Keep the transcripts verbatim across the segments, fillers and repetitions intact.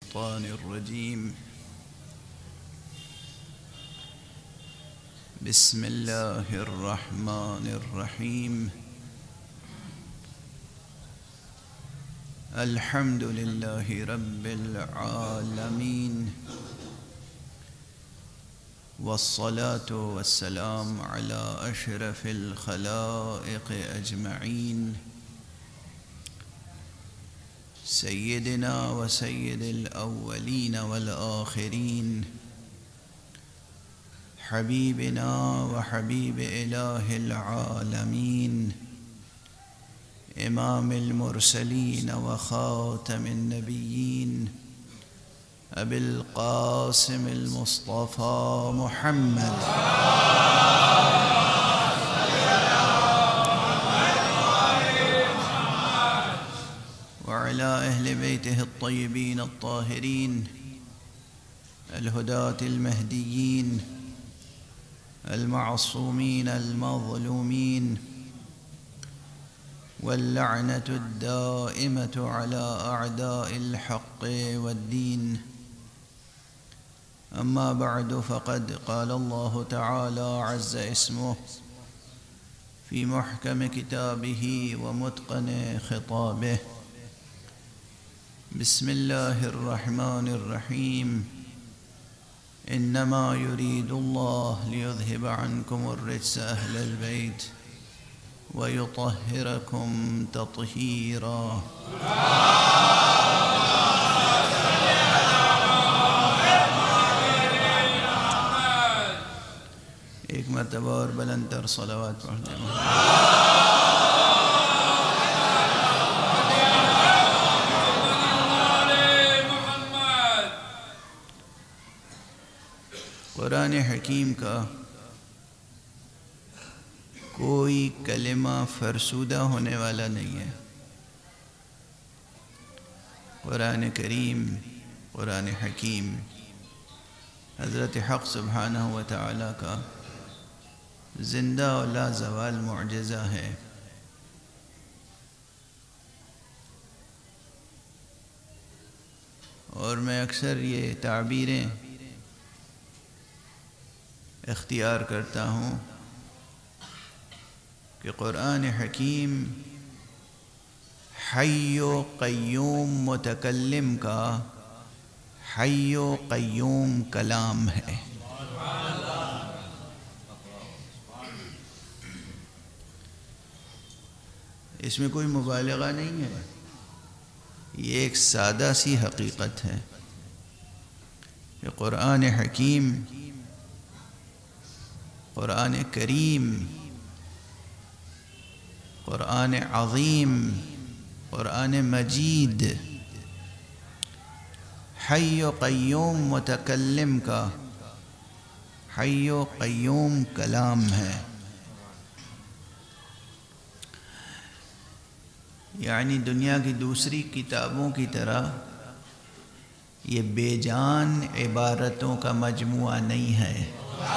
الشيطان الرجيم. بسم الله الرحمن الرحيم. الحمد لله رب العالمين، والصلاة والسلام على أشرف الخلائق أجمعين، سيدنا وسيد الأولين والآخرين، حبيبنا وحبيب إله العالمين، إمام المرسلين وخاتم النبيين، أبي القاسم المصطفى محمد وعلى أهل بيته الطيبين الطاهرين الهداة المهديين المعصومين المظلومين، واللعنة الدائمة على أعداء الحق والدين. أما بعد، فقد قال الله تعالى عز اسمه في محكم كتابه ومتقن خطابه: بسم الله الرحمن الرحيم. إنما يريد الله ليذهب عنكم الرجس أهل البيت ويطهركم تطهيرا. ایک مرتبہ اور بلند تر صلوات پڑھ دیں۔ قرآن حکیم کا کوئی کلمہ فرسودہ ہونے والا نہیں ہے۔ قرآن کریم، قرآن حکیم حضرت حق سبحانہ و تعالیٰ کا زندہ و لا زوال معجزہ ہے۔ اور میں اکثر یہ تعبیریں اختیار کرتا ہوں کہ قرآن حکیم حی و قیوم متکلم کا حی و قیوم کلام ہے۔ اس میں کوئی مبالغہ نہیں ہے، یہ ایک سادہ سی حقیقت ہے کہ قرآن حکیم، قرآن کریم، قرآن عظیم، قرآن مجید حی و قیوم متکلم کا حی و قیوم کلام ہے۔ یعنی دنیا کی دوسری کتابوں کی طرح یہ بے جان عبارتوں کا مجموعہ نہیں ہے۔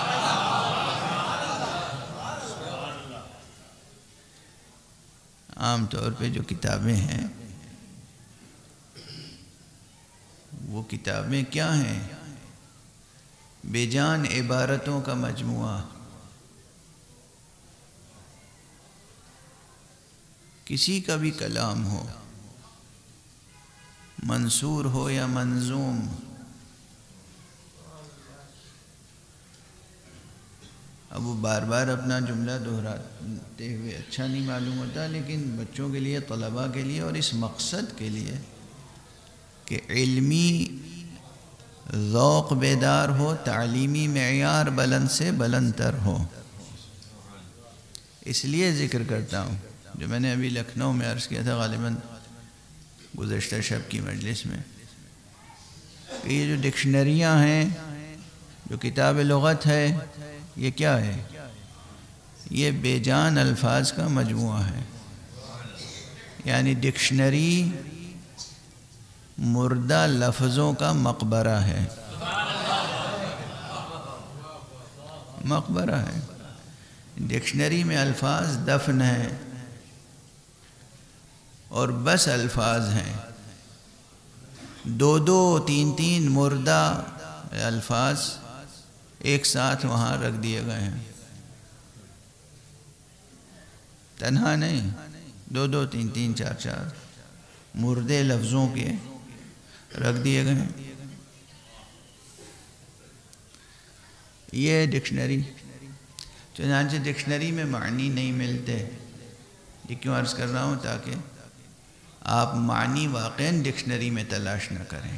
عام طور پہ جو کتابیں ہیں وہ کتابیں کیا ہیں؟ بے جان عبارتوں کا مجموعہ۔ کسی کا بھی کلام ہو، منثور ہو یا منظوم، اب وہ بار بار اپنا جملہ دہراتے ہوئے اچھا نہیں معلوم ہوتا، لیکن بچوں کے لیے، طلباء کے لیے، اور اس مقصد کے لیے کہ علمی ذوق بیدار ہو، تعلیمی معیار بلند سے بلند تر ہو، اس لیے ذکر کرتا ہوں۔ جو میں نے ابھی لکھنؤ میں عرض کیا تھا، غالباً گزشتہ شب کی مجلس میں، کہ یہ جو ڈکشنریاں ہیں، جو کتاب لغت ہے، یہ کیا ہے؟ یہ بے جان الفاظ کا مجموعہ ہے۔ یعنی ڈکشنری مردہ لفظوں کا مقبرہ ہے، مقبرہ ہے۔ ڈکشنری میں الفاظ دفن ہیں اور بس الفاظ ہیں، دو دو تین تین مردہ الفاظ ایک ساتھ وہاں رکھ دیے گئے ہیں، تنہا نہیں، دو دو تین تین چار چار مردے لفظوں کے رکھ دیے گئے ہیں۔ یہ ڈکشنری، چنانچہ ڈکشنری میں معنی نہیں ملتے، یہ کیوں عرض کر رہا ہوں تاکہ آپ معنی واقعاً ڈکشنری میں تلاش نہ کریں۔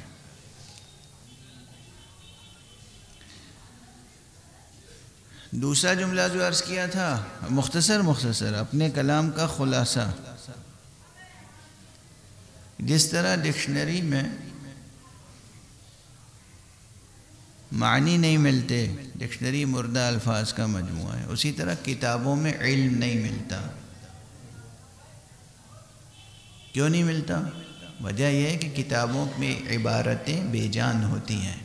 دوسرا جملہ جو عرض کیا تھا مختصر مختصر اپنے کلام کا خلاصہ، جس طرح ڈکشنری میں معنی نہیں ملتے، ڈکشنری مردہ الفاظ کا مجموعہ ہے، اسی طرح کتابوں میں علم نہیں ملتا۔ کیوں نہیں ملتا؟ وجہ یہ ہے کہ کتابوں میں عبارتیں بے جان ہوتی ہیں،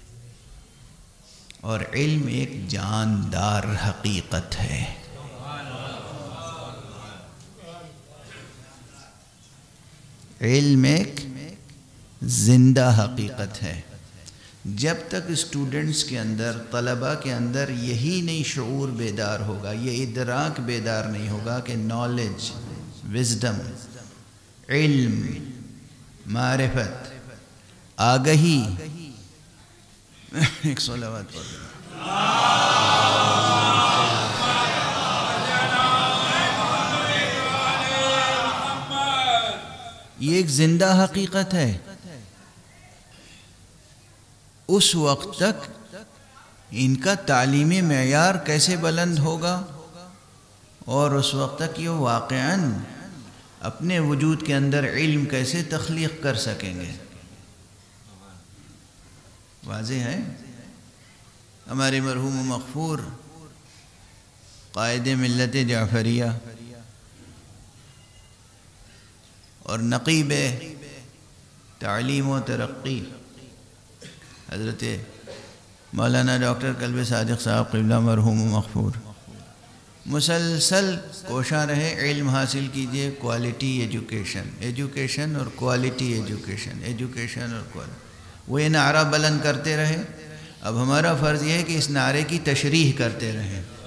اور علم ایک جاندار حقیقت ہے۔ علم ایک زندہ حقیقت ہے۔ جب تک اسٹوڈنٹس کے اندر، طلباء کے اندر یہی نہیں شعور بیدار ہوگا، یہ ادراک بیدار نہیں ہوگا کہ نالج، وزڈم، علم، معرفت، آگہی، ایک صلوات پڑھ لیں۔ یہ ایک زندہ حقیقت ہے۔ اس وقت تک ان کا تعلیمی معیار کیسے بلند ہوگا، اور اس وقت تک یہ واقعاً اپنے وجود کے اندر علم کیسے تخلیق کر سکیں گے؟ واضح ہے؟ ہمارے مرحوم و مغفور قائد ملت جعفریہ اور نقیب تعلیم و ترقی حضرت مولانا ڈاکٹر قلب صادق صاحب قبلہ مرحوم و مغفور مسلسل کوشاں رہے، علم حاصل کیجئے، کوالٹی ایجوکیشن، ایجوکیشن اور کوالٹی ایجوکیشن، ایجوکیشن اور کوالٹی، وہ یہ نعرہ بلند کرتے رہے۔ اب ہمارا فرض یہ ہے کہ اس نعرے کی تشریح کرتے رہیں۔